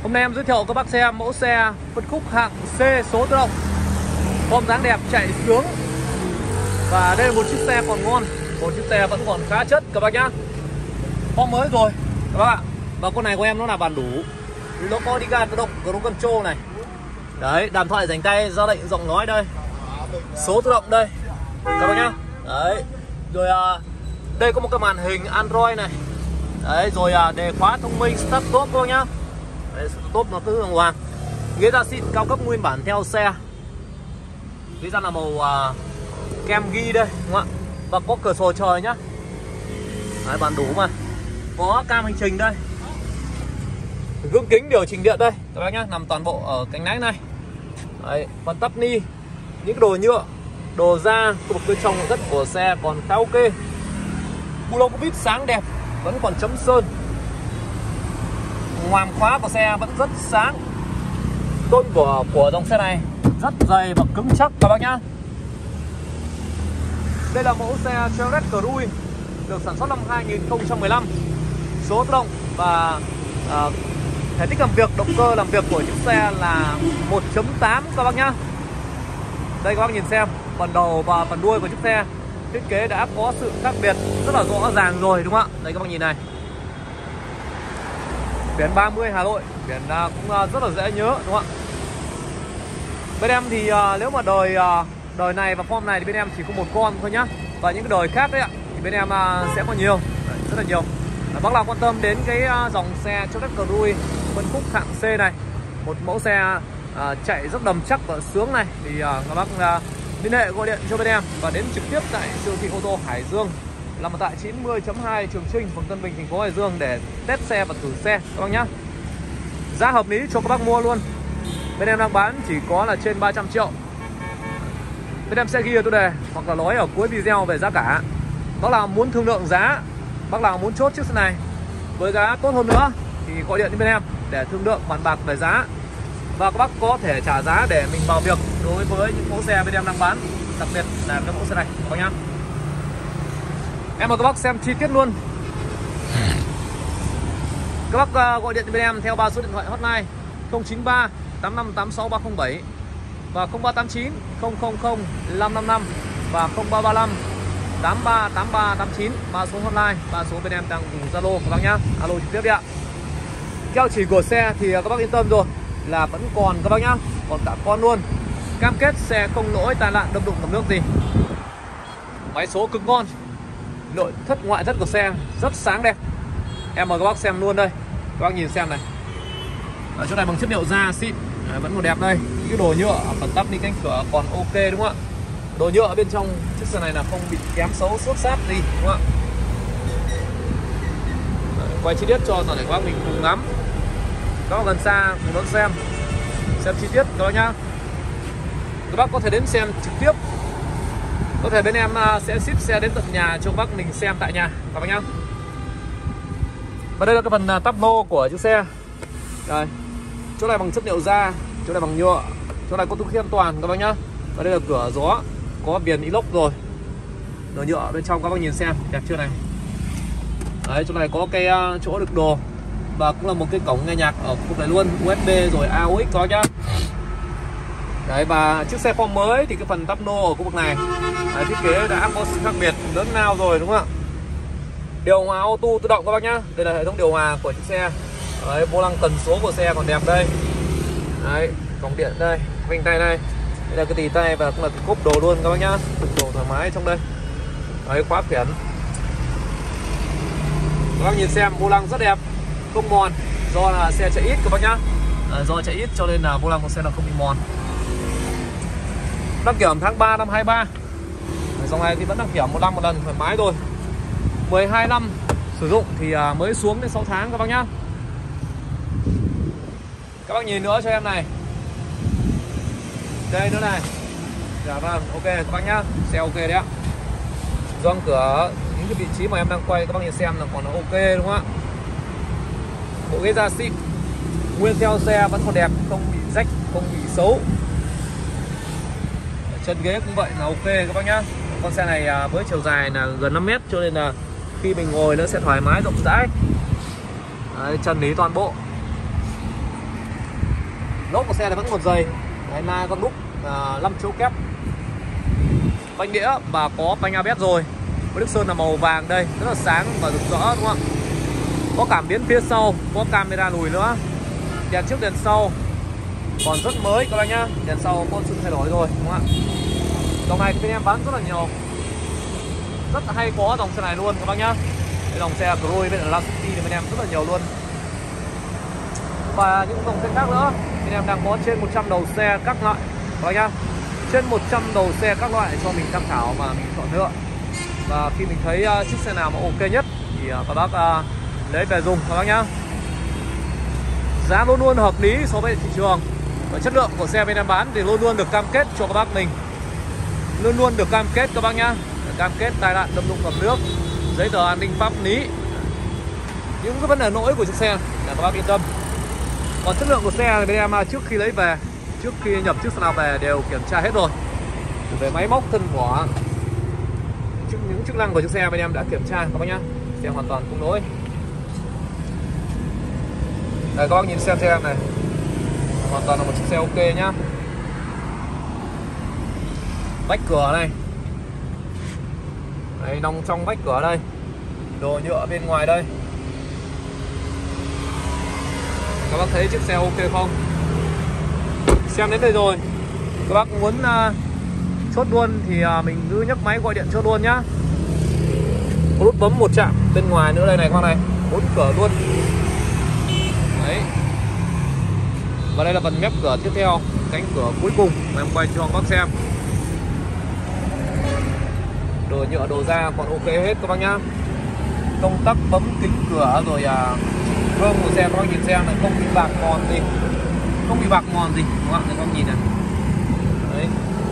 Hôm nay em giới thiệu các bác xem mẫu xe phân khúc hạng C số tự động, form dáng đẹp, chạy sướng. Và đây là một chiếc xe còn ngon, một chiếc xe vẫn còn khá chất các bác nhá. Form mới rồi các bác ạ. Và con này của em nó là bản đủ, nó có đi ga tự động, cruise control này. Đấy, đàm thoại rảnh tay, ra lệnh giọng nói đây, số tự động đây các bác nhá. Đấy, rồi đây có một cái màn hình Android này. Đấy, rồi đề khóa thông minh start top các bác nhá. Đấy, top nó cứ đàng hoàng. Ghế da xịn cao cấp nguyên bản theo xe. Ghế da là màu kem ghi đây đúng không ạ? Và có cửa sổ trời nhá. Đấy, bản đủ mà. Có cam hành trình đây. Gương kính điều chỉnh điện đây các bác nhá, nằm toàn bộ ở cánh lái này. Đấy, phần tắp ni, những cái đồ nhựa, đồ da, khu vực bên trong rất của xe còn khá ok. Bu lông vít sáng đẹp, vẫn còn chấm sơn. Ngoàm khóa của xe vẫn rất sáng. Tôn của dòng xe này rất dày và cứng chắc các bác nhá. Đây là mẫu xe Chevrolet Cruze, được sản xuất năm 2015, số tự động và thể tích làm việc, động cơ làm việc của chiếc xe là 1.8 các bác nhá. Đây các bác nhìn xem, phần đầu và phần đuôi của chiếc xe thiết kế đã có sự khác biệt rất là rõ ràng rồi đúng không ạ? Đây các bác nhìn này. Biển 30 Hà Nội, biển cũng rất là dễ nhớ đúng không ạ? Bên em thì nếu mà đời này và form này thì bên em chỉ có một con thôi nhá. Và những cái đời khác đấy ạ thì bên em sẽ có nhiều, rất là nhiều. Bác nào quan tâm đến cái dòng xe Chevrolet Cruze phân khúc hạng C này, một mẫu xe chạy rất đầm chắc và sướng này, thì các bác liên hệ gọi điện cho bên em và đến trực tiếp tại siêu thị ô tô Hải Dương, nằm tại 90.2 Trường Trinh, phường Tân Bình, thành phố Hải Dương để test xe và thử xe các bác nhá. Giá hợp lý cho các bác mua luôn. Bên em đang bán chỉ có là trên 300 triệu. Bên em sẽ ghi ở tiêu đề hoặc là nói ở cuối video về giá cả. Bác nào muốn thương lượng giá, bác nào muốn chốt chiếc xe này với giá tốt hơn nữa thì gọi điện đến bên em để thương lượng bàn bạc về giá. Và các bác có thể trả giá để mình vào việc đối với những mẫu xe bên em đang bán, đặc biệt là cái mẫu xe này các bác nhá. Em mời các bác xem chi tiết luôn. Các bác gọi điện cho bên em theo 3 số điện thoại hotline 093 8586 307 và 0389 000 555 và 0335 838389, 3 số hotline, 3 số bên em đang dùng Zalo các bác nhá. Alo trực tiếp đi ạ. Keo chỉ của xe thì các bác yên tâm rồi, là vẫn còn các bác nhá, còn cả con luôn. Cam kết xe không lỗi tai nạn đâm đụng ngập nước gì. Máy số cực ngon. Nội thất ngoại thất của xe rất sáng đẹp. Em mời các bác xem luôn đây. Các bác nhìn xem này. Ở chỗ này bằng chất liệu da xịn, vẫn còn đẹp đây. Cái đồ nhựa ở phần tắp đi cánh cửa còn ok đúng không ạ? Đồ nhựa ở bên trong chiếc xe này là không bị kém xấu xước sát gì đúng không ạ? Quay chi tiết cho toàn thể các bác mình cùng ngắm. Các bác gần xa cùng đón xem chi tiết các bác nhá. Các bác có thể đến xem trực tiếp, có thể bên em sẽ ship xe đến tận nhà cho các bác mình xem tại nhà các bác nhá. Và đây là cái phần tắp lô của chiếc xe. Đây, chỗ này bằng chất liệu da, chỗ này bằng nhựa, chỗ này có túi khí an toàn các bác nhá. Và đây là cửa gió, có viền inox rồi, đồ nhựa bên trong các bác nhìn xem đẹp chưa này. Đấy, chỗ này có cái chỗ đựng đồ và cũng là một cái cổng nghe nhạc ở khu vực này luôn, USB rồi AUX có nhá. Đấy, và chiếc xe form mới thì cái phần tắp lô ở khu vực này thiết kế đã có sự khác biệt lớn lao rồi đúng không ạ? Điều hòa auto tự động các bác nhá. Đây là hệ thống điều hòa của chiếc xe. Đấy, vô lăng cần số của xe còn đẹp đây. Đấy, cổng điện đây, vành tay đây. Đây là cái tì tay và cũng là cái cốp đồ luôn các bác nhá. Đựng đồ thoải mái trong đây. Đấy, khóa khiển. Các bác nhìn xem vô lăng rất đẹp, không mòn, do là xe chạy ít các bác nhá. Do chạy ít cho nên là vô lăng của xe nó không bị mòn. Đăng kiểm tháng 3 năm 23. Dòng này thì vẫn đăng kiểm một năm một lần thoải mái rồi. 12 năm sử dụng thì mới xuống đến 6 tháng các bác nhá. Các bác nhìn nữa cho em này. Đây nữa này. Dạ vâng, ok các bác nhá. Xe ok đấy ạ. Gioăng cửa, những cái vị trí mà em đang quay các bác nhìn xem là còn ok đúng không ạ? Bộ ghế da xịn, nguyên theo xe vẫn còn đẹp, không bị rách, không bị xấu. Chân ghế cũng vậy là ok các bác nhá. Con xe này với chiều dài là gần 5 mét cho nên là khi mình ngồi nó sẽ thoải mái rộng rãi. Đấy, chân lý toàn bộ. Lốp của xe này vẫn còn dày. Đây là con đúc 5 chỗ kép, phanh đĩa và có phanh ABS rồi. Với nước sơn là màu vàng đây, rất là sáng và rực rỡ đúng không ạ? Có cảm biến phía sau, có camera lùi nữa. Đèn trước đèn sau còn rất mới các bác nhá. Đèn sau có sự thay đổi rồi đúng không ạ? Dòng này bên em bán rất là nhiều, rất là hay có dòng xe này luôn các bác nhá. Cái dòng xe Cruze bên La City thì bên em rất là nhiều luôn. Và những dòng xe khác nữa bên em đang có trên 100 đầu xe các loại các bác nhá. Trên 100 đầu xe các loại cho mình tham khảo mà mình chọn lựa. Và khi mình thấy chiếc xe nào mà ok nhất thì các bác lấy về dùng các bác nhá. Giá luôn luôn hợp lý so với thị trường. Và chất lượng của xe bên em bán thì luôn luôn được cam kết cho các bác mình. Luôn luôn được cam kết các bác nhá. Cam kết tai nạn đâm đụng ngập nước, giấy tờ an ninh pháp lý, những cái vấn đề lỗi của chiếc xe để các bác yên tâm. Còn chất lượng của xe thì bên em trước khi lấy về, trước khi nhập chiếc xe nào về đều kiểm tra hết rồi. Về máy móc, thân vỏ, những chức năng của chiếc xe bên em đã kiểm tra các bác nhá. Xe hoàn toàn không lỗi. Đây các bác nhìn xem xe này, hoàn toàn là một chiếc xe ok nhá. Vách cửa này, đây, nòng trong vách cửa đây, đồ nhựa bên ngoài đây. Các bác thấy chiếc xe ok không? Xem đến đây rồi, các bác muốn chốt luôn thì mình cứ nhấc máy gọi điện chốt luôn nhá. Có nút bấm một chạm bên ngoài nữa đây này các bác này, 4 cửa luôn. Đấy. Và đây là phần mép cửa tiếp theo, cánh cửa cuối cùng mà em quay cho các bác xem. Đồ nhựa đồ da còn ok hết các bác nhá. Công tắc bấm kính cửa rồi gương của xe các bác nhìn xem này, không bị bạc mòn gì, không bị bạc mòn gì các bạn, các bác nhìn này. Đấy.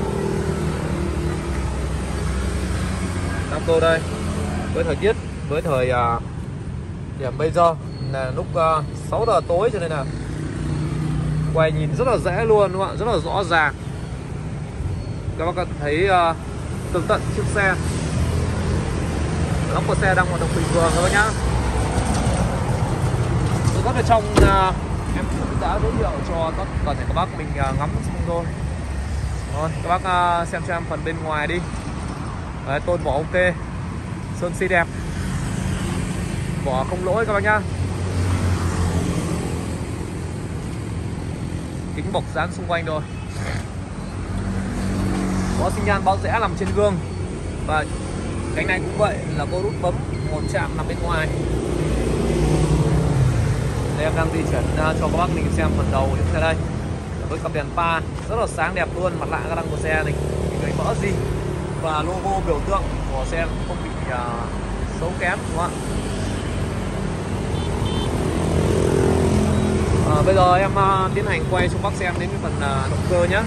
Nam tô đây. Với thời tiết, với thời điểm bây giờ là lúc 6 giờ tối cho nên là quay nhìn rất là dễ luôn đúng không ạ, rất là rõ ràng. Các bác thấy tường tận chiếc xe. Lốc của xe đang hoạt động bình thường các bác nhá. Rất ở trong em cũng đã giới thiệu cho toàn thể các bác mình ngắm xong thôi. Rồi các bác xem cho em phần bên ngoài đi. Đấy, tôn vỏ ok, sơn xi đẹp, vỏ không lỗi các bác nhá. Kính bọc dán xung quanh rồi. Có xi nhan báo rẽ nằm trên gương. Và cánh này cũng vậy, là có nút bấm một chạm nằm bên ngoài. Đây em đang di chuyển cho các bác mình xem phần đầu chiếc xe đây. Với cặp đèn pha rất là sáng đẹp luôn, mặt lạ ga lăng của xe này gây mỡ gì. Và logo biểu tượng của xe không bị xấu kém đúng không ạ? Bây giờ em tiến hành quay cho bác xem đến cái phần động cơ nhé.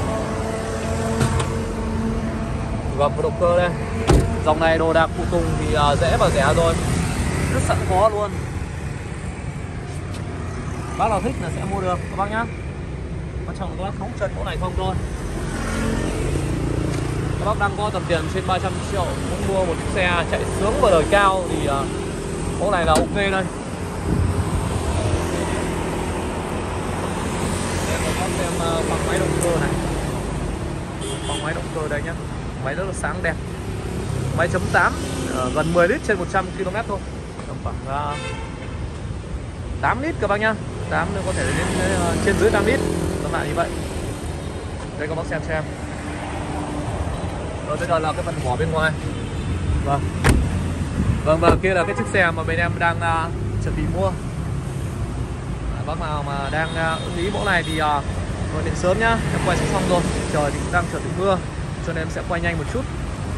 Gầm và động cơ đây. Dòng này đồ đạc phụ tùng thì dễ và rẻ rồi, rất sẵn có luôn. Bác nào thích là sẽ mua được các bác nhá. Quan trọng là các bác phóng chân mẫu này không thôi. Các bác đang có tầm tiền trên 300 triệu muốn mua một chiếc xe chạy sướng và đời cao thì mẫu này là ok đây. Để các bác xem bằng máy động cơ này, bằng máy động cơ đây nhá. Máy rất là sáng đẹp. Máy chấm 8 gần 10 lít trên 100 km thôi. Tầm khoảng 8 lít các bác nhá. 8 nữa có thể đến trên dưới 8 lít. Các bạn như vậy. Đây các bác xem. Rồi bây giờ là cái phần vỏ bên ngoài. Vâng, và kia là cái chiếc xe mà bên em đang chuẩn bị mua. Bác nào mà đang ưng ý mẫu này thì gọi điện sớm nhá. Em quay xong rồi. Trời thì cũng đang chuẩn bị mưa, cho nên em sẽ quay nhanh một chút.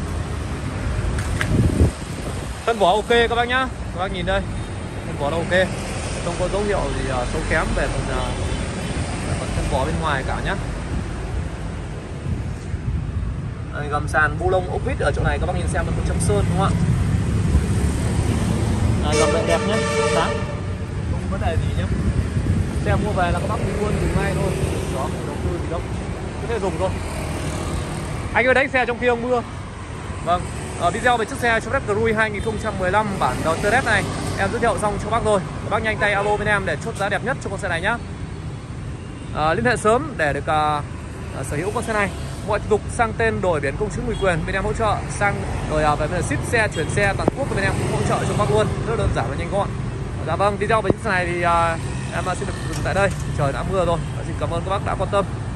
Thân vỏ ok các bác nhá. Các bác nhìn đây, thân vỏ là ok, không có dấu hiệu gì xấu kém về phần thân vỏ bên ngoài cả nhá. Đây, gầm sàn bu lông ốc vít ở chỗ này các bác nhìn xem là 100 sơn đúng không ạ? Gầm lại đẹp nhé, sáng, không có vấn đề gì nhé. Xe mua về là các bác đi luôn dùng ngay thôi, đó không đầu tư gì đâu, cứ thế dùng thôi. Anh ơi đánh xe trong khi ông mưa. Vâng, ở video về chiếc xe Chevrolet Cruze 2015 bản đầu T-Red này em giới thiệu xong cho bác rồi. Các bác nhanh tay alo bên em để chốt giá đẹp nhất cho con xe này nhá. liên hệ sớm để được sở hữu con xe này. Mọi thủ tục sang tên, đổi biển, công chứng ủy quyền bên em hỗ trợ, sang rồi về ship xe, chuyển xe toàn quốc bên em cũng hỗ trợ cho bác luôn, rất đơn giản và nhanh gọn. Dạ vâng, video về chiếc xe này thì em xin được dừng tại đây, trời đã mưa rồi. Xin cảm ơn các bác đã quan tâm.